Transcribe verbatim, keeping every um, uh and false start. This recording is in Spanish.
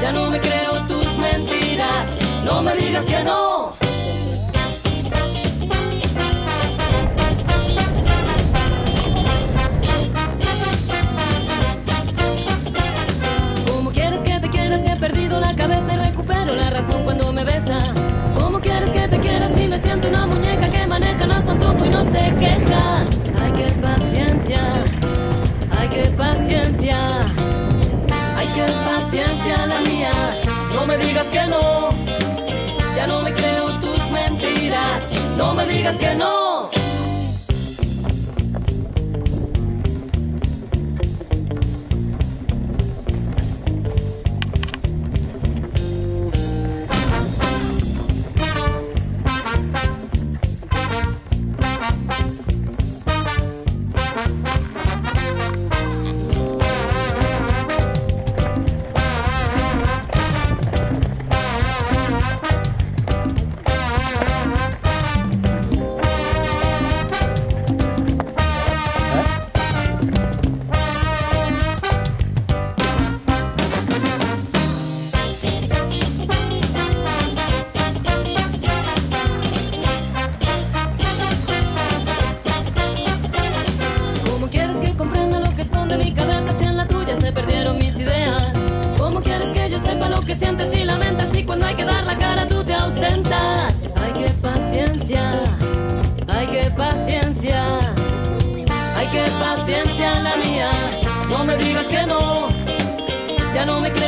Ya no me creo tus mentiras, no me digas que no. ¿Cómo quieres que te quiera si he perdido la cabeza y recupero la razón cuando me besa? ¿Cómo quieres que te quiera si me siento una muñeca que manejan a su antojo y no se queja? Ay, qué paciencia, ay, qué paciencia, ay, qué paciencia la mía. No me digas que no, ya no me creo tus mentiras, no me digas que no. Mi cabeza si en la tuya se perdieron mis ideas. ¿Cómo quieres que yo sepa lo que sientes y lamentas y cuando hay que dar la cara tú te ausentas? Ay, qué paciencia, ay, qué paciencia, ay, qué paciencia la mía. No me digas que no, ya no me